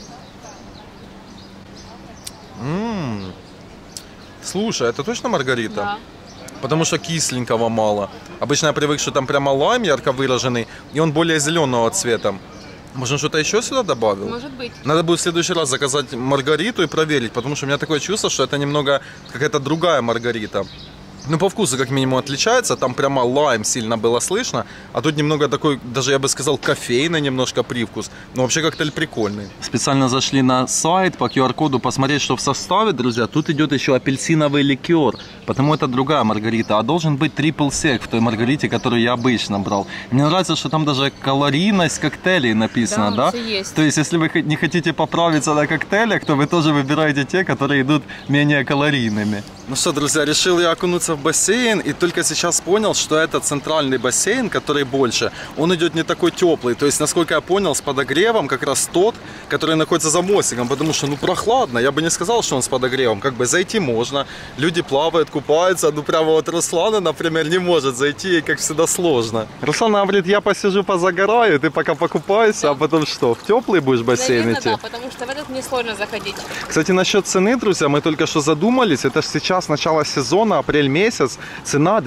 Слушай, это точно Маргарита? Да. Потому что кисленького мало. Обычно я привык, что там прямо лайм ярко выраженный, и он более зеленого цвета. Может, что-то еще сюда добавил? Может быть. Надо будет в следующий раз заказать Маргариту и проверить, потому что у меня такое чувство, что это немного какая-то другая Маргарита. Ну, по вкусу, как минимум, отличается. Там прямо лайм сильно было слышно. А тут немного такой, даже я бы сказал, кофейный немножко привкус. Но вообще коктейль прикольный. Специально зашли на сайт по QR-коду посмотреть, что в составе, друзья. Тут идет еще апельсиновый ликер. Потому это другая Маргарита. А должен быть трипл сек в той Маргарите, которую я обычно брал. Мне нравится, что там даже калорийность коктейлей написано, да? Все есть. То есть, если вы не хотите поправиться на коктейлях, то вы тоже выбираете те, которые идут менее калорийными. Ну что, друзья, решил я окунуться в бассейн и только сейчас понял, что это центральный бассейн, который больше. Он идет не такой теплый, то есть, насколько я понял, с подогревом как раз тот, который находится за мостиком, потому что, ну, прохладно. Я бы не сказал, что он с подогревом. Как бы зайти можно, люди плавают, купаются, ну, прямо вот Руслана, например, не может зайти, и, как всегда, сложно. Руслана говорит, я посижу, позагораю, ты пока покупайся, да. А потом что, в теплый будешь бассейн Наверное, идти? да, потому что в этот мне сложно заходить. Кстати, насчет цены, друзья, мы только что задумались, это же сейчас начало сезона, апрель месяц, цена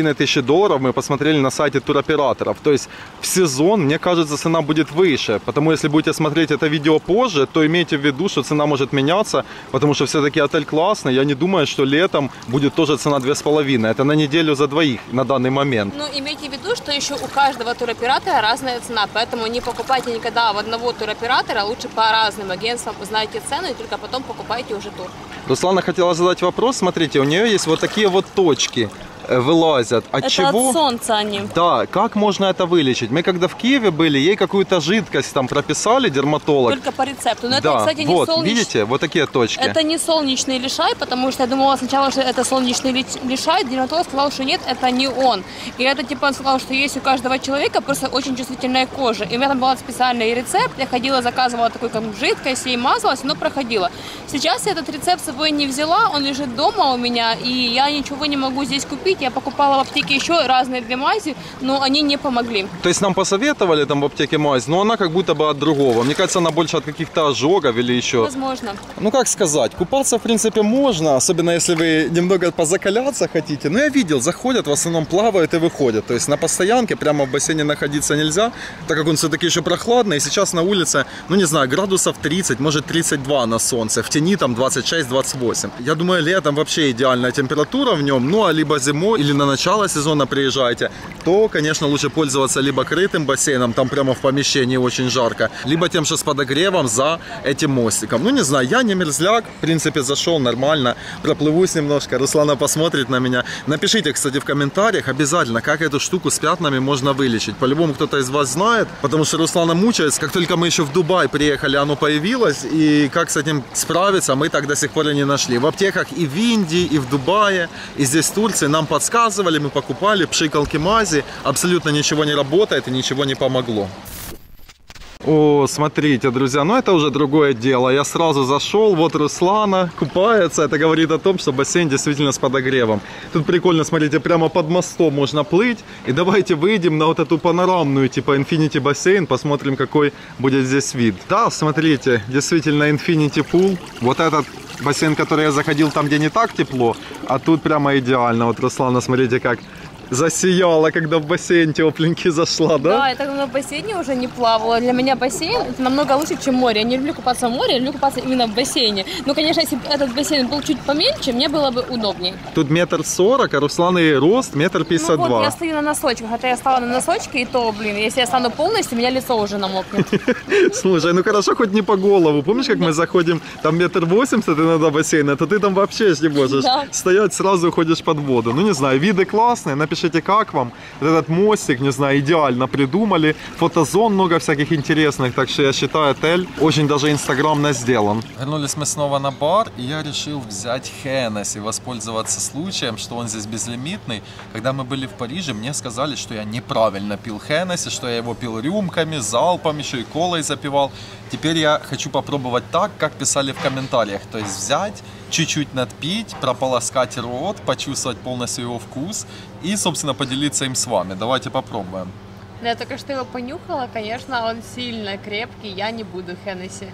$2500. Мы посмотрели на сайте туроператоров. То есть в сезон, мне кажется, цена будет выше. Потому если будете смотреть это видео позже, то имейте в виду, что цена может меняться, потому что все-таки отель классный. Я не думаю, что летом будет тоже цена 2500. Это на неделю за двоих на данный момент. Ну, имейте в виду, что еще у каждого туроператора разная цена, поэтому не покупайте никогда в одного туроператора, лучше по разным агентствам узнаете цену и только потом покупайте уже тур. Руслана хотела задать вопрос, смотрите, у нее есть вот такие вот точки вылазят. От это чего? От солнца они. Да, как можно это вылечить? Мы когда в Киеве были, ей какую-то жидкость там прописали, дерматолог. Только по рецепту. Но да, это, кстати, не вот, солнечный. видите, вот такие точки. Это не солнечный лишай, потому что я думала сначала, что это солнечный лишай. Дерматолог сказал, что нет, это не он. И это типа он сказал, что есть у каждого человека просто очень чувствительная кожа. И у меня там был специальный рецепт. Я ходила, заказывала такую как жидкость, ей мазалась, но проходила. Сейчас я этот рецепт с собой не взяла, он лежит дома у меня, и я ничего не могу здесь купить. Я покупала в аптеке еще разные две мази, но они не помогли. То есть нам посоветовали там в аптеке мазь, но она как будто бы от другого. Мне кажется, она больше от каких-то ожогов или еще. Возможно. Ну как сказать, купаться в принципе можно, особенно если вы немного позакаляться хотите. Но я видел, заходят, в основном плавают и выходят. То есть на постоянке прямо в бассейне находиться нельзя, так как он все-таки еще прохладный. И сейчас на улице, ну не знаю, градусов 30, может 32 на солнце. В тени там 26-28. Я думаю, летом вообще идеальная температура в нем. Ну а либо зимой или на начало сезона приезжаете, то, конечно, лучше пользоваться либо крытым бассейном, там прямо в помещении очень жарко, либо тем, что с подогревом за этим мостиком. Ну, не знаю, я не мерзляк, в принципе, зашел нормально, проплывусь немножко, Руслана посмотрит на меня. Напишите, кстати, в комментариях обязательно, как эту штуку с пятнами можно вылечить. По-любому кто-то из вас знает, потому что Руслана мучается. Как только мы еще в Дубай приехали, оно появилось, и как с этим справиться, мы так до сих пор и не нашли. В аптеках и в Индии, и в Дубае, и здесь в Турции нам подсказывали, мы покупали пшикалки мази, абсолютно ничего не работает и ничего не помогло. О, смотрите, друзья, ну это уже другое дело. Я сразу зашел, вот Руслана купается. Это говорит о том, что бассейн действительно с подогревом. Тут прикольно, смотрите, прямо под мостом можно плыть. И давайте выйдем на вот эту панорамную, типа Infinity бассейн, посмотрим, какой будет здесь вид. Да, смотрите, действительно Infinity Pool. Вот этот бассейн, который я заходил, там, где не так тепло, а тут прямо идеально. Вот Руслана, смотрите, как засияла, когда в бассейн тепленький зашла, да? Да, я так давно в бассейне уже не плавала. Для меня бассейн это намного лучше, чем море. Я не люблю купаться в море, я люблю купаться именно в бассейне. Ну, конечно, если бы этот бассейн был чуть поменьше, мне было бы удобнее. Тут 1,40 м, а Русланы рост 1,52 м. Ну вот, я стою на носочках, хотя я стала на носочки, и то, блин, если я стану полностью, у меня лицо уже намокнет. Слушай, ну хорошо, хоть не по голову. Помнишь, как мы заходим, там 1,80 м иногда бассейна, то ты там вообще не можешь стоять, сразу уходишь под воду. Ну, не знаю, виды классные, напишите, как вам. Вот этот мостик, не знаю, идеально придумали. Фотозон много всяких интересных, так что я считаю, отель очень даже инстаграмно сделан. Вернулись мы снова на бар, и я решил взять Hennessy, воспользоваться случаем, что он здесь безлимитный. Когда мы были в Париже, мне сказали, что я неправильно пил Hennessy, что я его пил рюмками, залпом, еще и колой запивал. Теперь я хочу попробовать так, как писали в комментариях, то есть взять, чуть-чуть надпить, прополоскать рот, почувствовать полностью его вкус и, собственно, поделиться им с вами. Давайте попробуем. Я только что его понюхала, конечно, он сильно крепкий, я не буду Hennessy.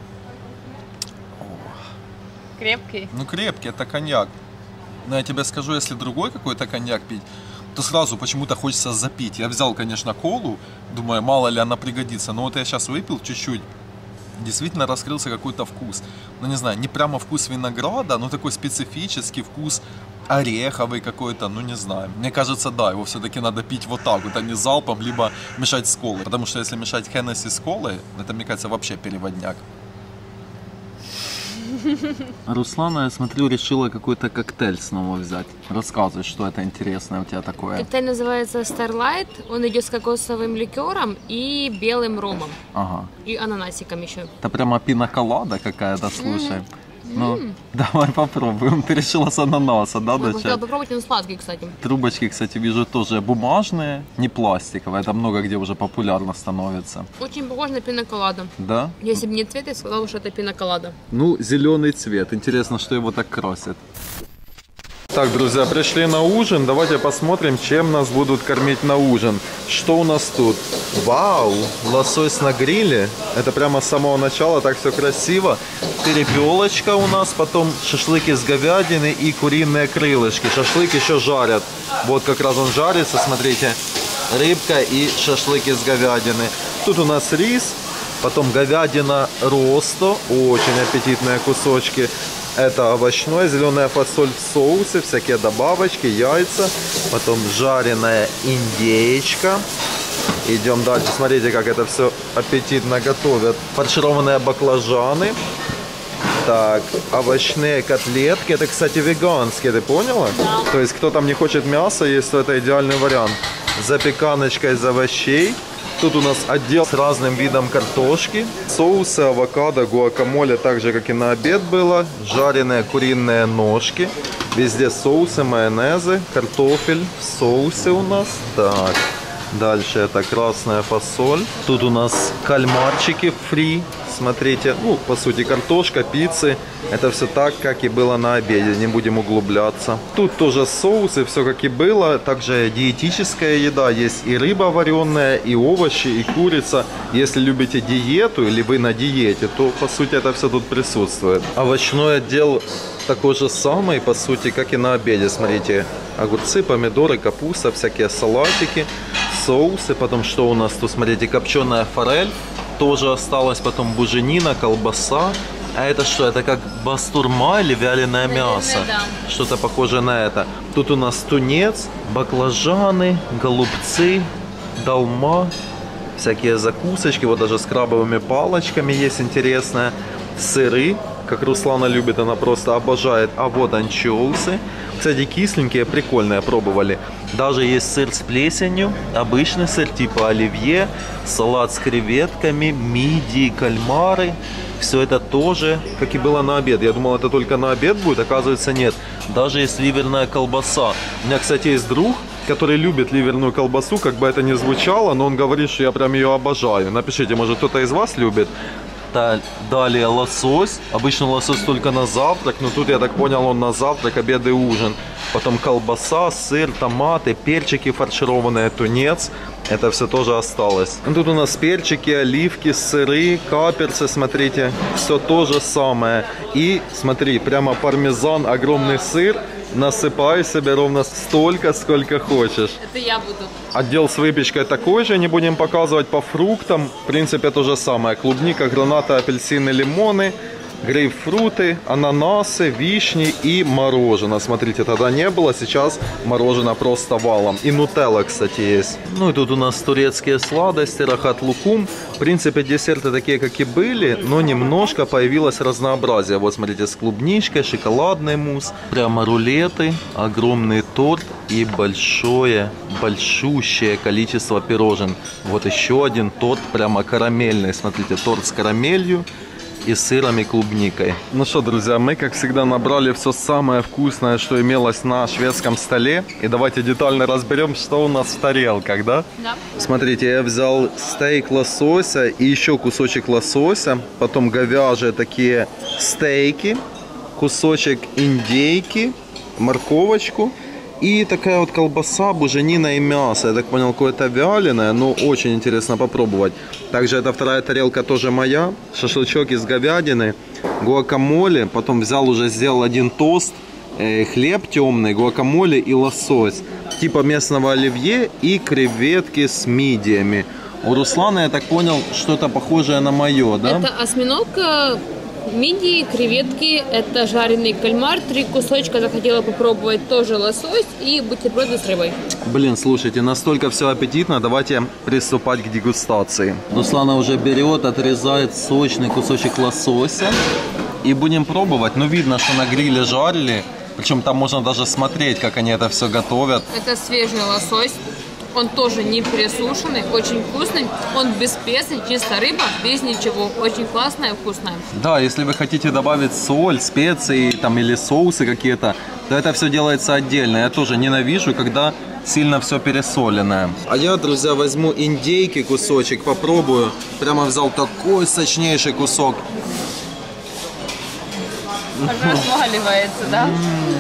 Крепкий? Ну, крепкий, это коньяк. Но я тебе скажу, если другой какой-то коньяк пить, то сразу почему-то хочется запить. Я взял, конечно, колу, думаю, мало ли она пригодится, но вот я сейчас выпил чуть-чуть. Действительно раскрылся какой-то вкус. Ну, не знаю, не прямо вкус винограда, но такой специфический вкус ореховый какой-то, ну, не знаю. Мне кажется, да, его все-таки надо пить вот так вот, а не залпом, либо мешать с колой. Потому что если мешать Hennessy с колой, это, мне кажется, вообще переводняк. Руслана, я смотрю, решила какой-то коктейль снова взять. Рассказывай, что это интересное у тебя такое. Коктейль называется Starlight. Он идет с кокосовым ликером и белым ромом. Ага. И ананасиком еще. Это прямо пинаколада какая-то, слушай. Ну, давай попробуем. Ты решила с ананаса, да, Хотела начать? попробовать, он сладкий, кстати. Трубочки, кстати, вижу тоже бумажные, не пластиковые. Это много где уже популярно становится. Очень похож на пиноколадо. Да? Если бы не цвет, я сказала, что это пиноколадо. Ну, зеленый цвет. Интересно, что его так красят. Так, друзья, пришли на ужин. Давайте посмотрим, чем нас будут кормить на ужин. Что у нас тут? Вау! Лосось на гриле. Это прямо с самого начала, так все красиво. Перепелочка у нас, потом шашлык из говядины и куриные крылышки. Шашлык еще жарят. Вот как раз он жарится, смотрите. Рыбка и шашлык из говядины. Тут у нас рис, потом говядина росто. Очень аппетитные кусочки. Это овощное, зеленая фасоль в соусе, всякие добавочки, яйца. Потом жареная индейка. Идем дальше. Смотрите, как это все аппетитно готовят. Фаршированные баклажаны. Так, овощные котлетки. Это, кстати, веганские, ты поняла? Да. То есть, кто там не хочет мяса есть, то это идеальный вариант. Запеканочка из овощей. Тут у нас отдел с разным видом картошки. Соусы, авокадо, гуакамоле, так же, как и на обед было. Жареные куриные ножки. Везде соусы, майонезы, картофель в соусе у нас. Так, дальше это красная фасоль. Тут у нас кальмарчики фри. Смотрите, ну, по сути, картошка, пиццы. Это все так, как и было на обеде, не будем углубляться. Тут тоже соусы, все как и было. Также диетическая еда, есть и рыба вареная, и овощи, и курица. Если любите диету или вы на диете, то, по сути, это все тут присутствует. Овощной отдел такой же самый, по сути, как и на обеде. Смотрите, огурцы, помидоры, капуста, всякие салатики, соусы. Потом что у нас тут, смотрите, копченая форель. Тоже осталось, потом буженина, колбаса. А это что? Это как бастурма или вяленое мясо? Да. Что-то похожее на это. Тут у нас тунец, баклажаны, голубцы, долма, всякие закусочки. Вот даже с крабовыми палочками есть интересное. Сыры, как Руслана любит, она просто обожает. А вот анчоусы. Кстати, кисленькие, прикольные, пробовали. Даже есть сыр с плесенью, обычный сыр типа оливье, салат с креветками, мидии, кальмары. Все это тоже, как и было на обед. Я думал, это только на обед будет, оказывается, нет. Даже есть ливерная колбаса. У меня, кстати, есть друг, который любит ливерную колбасу, как бы это ни звучало, но он говорит, что я прям ее обожаю. Напишите, может, кто-то из вас любит. Далее лосось. Обычно лосось только на завтрак, но тут, я так понял, он на завтрак, обед и ужин. Потом колбаса, сыр, томаты, перчики фаршированные, тунец. Это все тоже осталось. Тут у нас перчики, оливки, сыры, каперсы, смотрите. Все то же самое. И смотри, прямо пармезан, огромный сыр. Насыпай себе ровно столько, сколько хочешь. Это я буду. Отдел с выпечкой такой же, не будем показывать. По фруктам, в принципе, то же самое. Клубника, гранаты, апельсины, лимоны, грейпфруты, ананасы, вишни и мороженое. Смотрите, тогда не было, сейчас мороженое просто валом. И нутелла, кстати, есть. Ну и тут у нас турецкие сладости, рахат лукум. В принципе, десерты такие, как и были, но немножко появилось разнообразие. Вот, смотрите, с клубничкой, шоколадный мусс, прямо рулеты, огромный торт и большущее количество пирожен. Вот еще один торт, прямо карамельный. Смотрите, торт с карамелью и сыром и клубникой. Ну что, друзья, мы, как всегда, набрали все самое вкусное, что имелось на шведском столе. И давайте детально разберем, что у нас в тарелках, да? Да. Смотрите, я взял стейк лосося и еще кусочек лосося. Потом говяжьи такие стейки, кусочек индейки, морковочку. И такая вот колбаса, буженина и мясо. Я так понял, какое-то вяленое, но очень интересно попробовать. Также эта вторая тарелка тоже моя. Шашлычок из говядины, гуакамоле. Потом взял, уже сделал один тост, хлеб темный, гуакамоле и лосось. Типа местного оливье и креветки с мидиями. У Руслана, я так понял, что-то похожее на мое, да? Это осьминог, мидии, креветки, это жареный кальмар, 3 кусочка захотела попробовать, тоже лосось и бутерброды с рыбой. Блин, слушайте, настолько все аппетитно, давайте приступать к дегустации. Руслана уже берет, отрезает сочный кусочек лосося и будем пробовать. Ну, видно, что на гриле жарили, причем там можно даже смотреть, как они это все готовят. Это свежий лосось, Он тоже не пересушенный, очень вкусный. Он без специй, чисто рыба, без ничего. Очень классная и вкусная. Да, если вы хотите добавить соль, специи там, или соусы какие-то, то это все делается отдельно. Я тоже ненавижу, когда сильно все пересоленное. А я, друзья, возьму индейки кусочек, попробую. Прямо взял такой сочнейший кусок. Аж разваливается, да?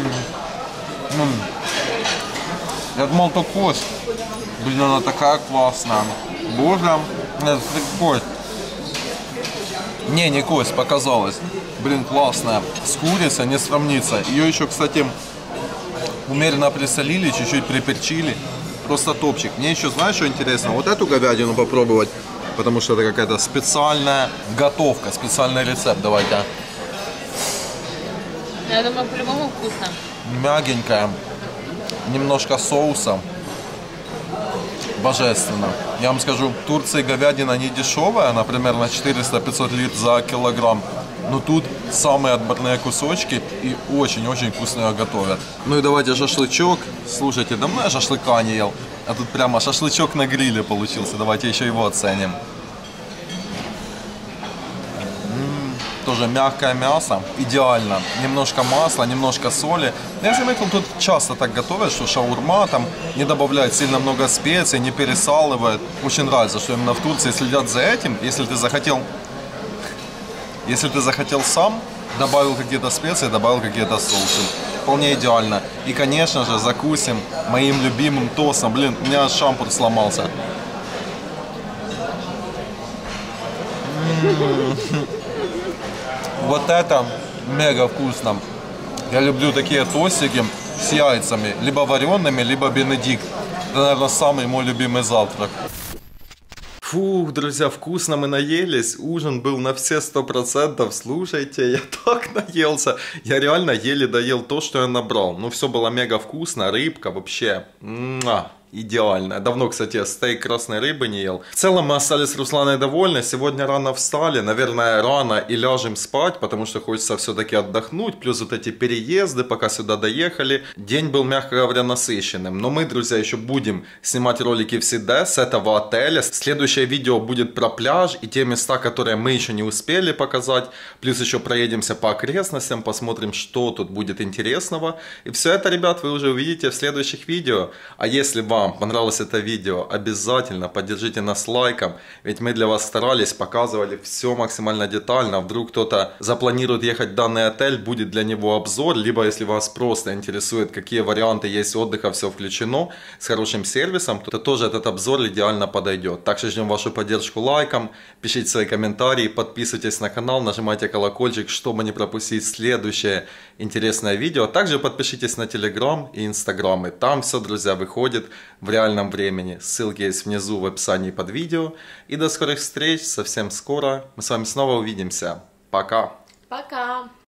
Я думал, то кость. Блин, она такая классная. Боже, это кость. Не кость, показалось. Блин, классная. С курицей не сравнится. Ее еще, кстати, умеренно присолили, чуть-чуть приперчили. Просто топчик. Мне еще, знаешь, что интересно? Вот эту говядину попробовать. Потому что это какая-то специальная готовка, специальный рецепт. Давайте. Я думаю, по-любому вкусно. Мягенькая. Немножко соуса. Божественно. Я вам скажу, в Турции говядина не дешевая, она примерно 400-500 лир за килограмм. Но тут самые отборные кусочки и очень-очень вкусно ее готовят. Ну и давайте шашлычок. Слушайте, давно я шашлыка не ел. А тут прямо шашлычок на гриле получился. Давайте еще его оценим. Тоже мягкое мясо, идеально. Немножко масла, немножко соли. Я заметил, тут часто так готовят, что шаурма там не добавляют сильно много специй, не пересаливают. Очень нравится, что именно в Турции следят за этим. Если ты захотел сам, добавил какие-то специи, добавил какие-то соусы. Вполне идеально. И, конечно же, закусим моим любимым тостом. Блин, у меня шампур сломался. Вот это мега вкусно. Я люблю такие тостики с яйцами, либо вареными, либо бенедикт. Это, наверное, самый мой любимый завтрак. Фух, друзья, вкусно мы наелись. Ужин был на все 100%. Слушайте, я так наелся. Я реально еле доел то, что я набрал. Ну, все было мега вкусно. Рыбка вообще. Идеально. Давно, кстати, стейк красной рыбы не ел. В целом мы остались с Русланой довольны. Сегодня рано встали. Наверное, рано и ляжем спать, потому что хочется все-таки отдохнуть. Плюс вот эти переезды, пока сюда доехали. День был, мягко говоря, насыщенным. Но мы, друзья, еще будем снимать ролики в Сиде с этого отеля. Следующее видео будет про пляж и те места, которые мы еще не успели показать. Плюс еще проедемся по окрестностям, посмотрим, что тут будет интересного. И все это, ребят, вы уже увидите в следующих видео. А если вам понравилось это видео, обязательно поддержите нас лайком, ведь мы для вас старались, показывали все максимально детально. Вдруг кто-то запланирует ехать в данный отель, будет для него обзор, либо если вас просто интересует, какие варианты есть отдыха, все включено, с хорошим сервисом, то тоже этот обзор идеально подойдет. Также ждем вашу поддержку лайком, пишите свои комментарии, подписывайтесь на канал, нажимайте колокольчик, чтобы не пропустить следующее интересное видео. Также подпишитесь на Telegram и Instagram, и там все, друзья, выходит в реальном времени. Ссылки есть внизу в описании под видео. И до скорых встреч, совсем скоро мы с вами снова увидимся. Пока! Пока!